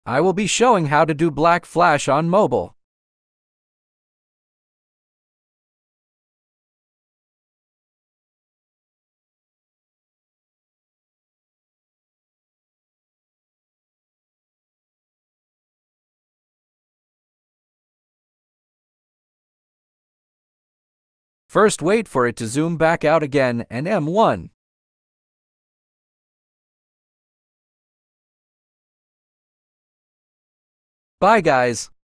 I will be showing how to do black flash on mobile. First, wait for it to zoom back out again and M1. Bye guys.